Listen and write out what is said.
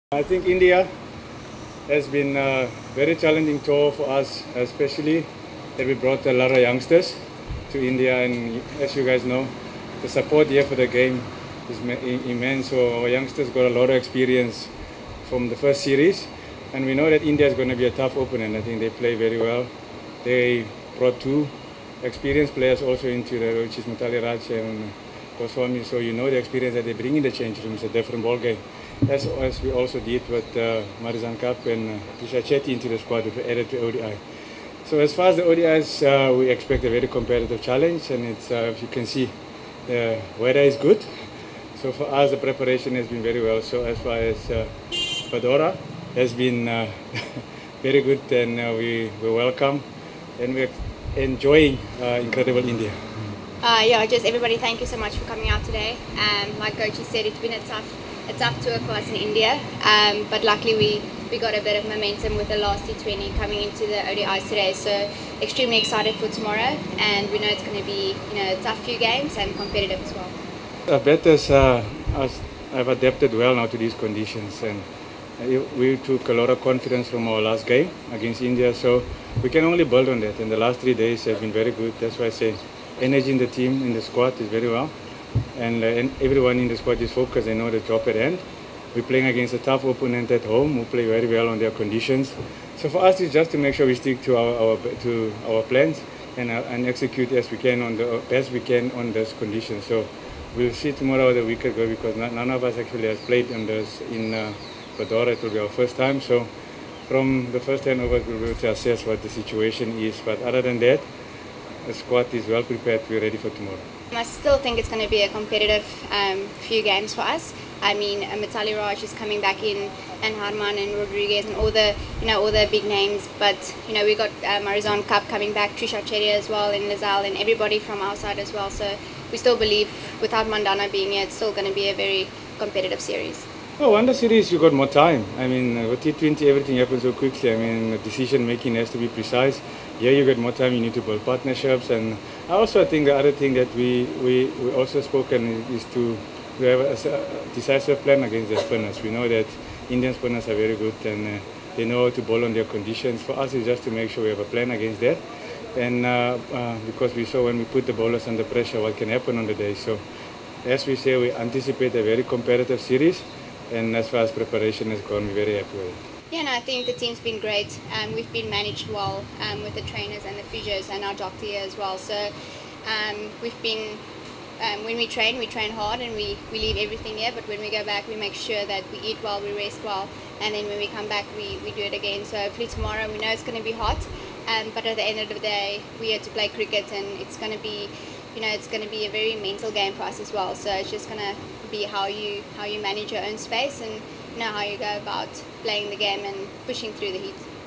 I think India has been a very challenging tour for us, especially that we brought a lot of youngsters to India, and as you guys know, the support here for the game is immense. So our youngsters got a lot of experience from the first series, and we know that India is going to be a tough opponent. I think they play very well. They brought two experienced players also into the, which is Mitali Raj and Goswami. So you know the experience that they bring in the change room is a different ball game. As we also did with Marizan Cup and Tisha Chetty into the squad that we added to ODI. So as far as the ODIs, we expect a very competitive challenge, and it's as you can see, the weather is good. So for us, the preparation has been very well. So as far as Vadodara has been very good, and we welcome and we're enjoying incredible India. Yeah, just everybody, thank you so much for coming out today. Like Coach said, it's been a tough tour for us in India, but luckily we got a bit of momentum with the last T20 coming into the ODIs today. So extremely excited for tomorrow, and we know it's going to be a tough few games and competitive as well. Our batters have adapted well now to these conditions, and we took a lot of confidence from our last game against India. So we can only build on that. And the last 3 days have been very good. That's why I say energy in the team, in the squad is very well. And everyone in the squad is focused. They know the job at hand. We're playing against a tough opponent at home who play very well on their conditions. So for us, it's just to make sure we stick to our plans and execute as we can on the best we can on those conditions. So we'll see tomorrow how the wicket go, because none of us actually has played on this in Vadodara. It will be our first time. So from the first hand over, we'll be able to assess what the situation is. But other than that, the squad is well prepared. We're ready for tomorrow. I still think it's going to be a competitive few games for us. I mean, Mitali Raj is coming back in, and Harman and Rodriguez and all the big names. But we got Marizan Cup coming back, Trisha Chetty as well, and Lazal, and everybody from our side as well. So we still believe, without Mandana being here, it's still going to be a very competitive series. Oh, on the series, you got more time. I mean, with T20, everything happens so quickly. I mean, the decision making has to be precise. Here, you get more time. You need to build partnerships, and I also think the other thing that we also spoken is to have a decisive plan against the spinners. We know that Indian spinners are very good, and they know how to bowl on their conditions. For us, it's just to make sure we have a plan against that, and because we saw when we put the bowlers under pressure, what can happen on the day. So, as we say, we anticipate a very competitive series. And as far as preparation is gone, we're very happy with it. Yeah, no, I think the team's been great. We've been managed well with the trainers and the physios and our doctor here as well. So we've been, when we train hard and we leave everything here. But when we go back, we make sure that we eat well, we rest well. And then when we come back, we do it again. So hopefully tomorrow, we know it's going to be hot. But at the end of the day, we're here to play cricket, and it's going to be, it's going to be a very mental game for us as well. So it's just going to be how you manage your own space, and how you go about playing the game and pushing through the heat.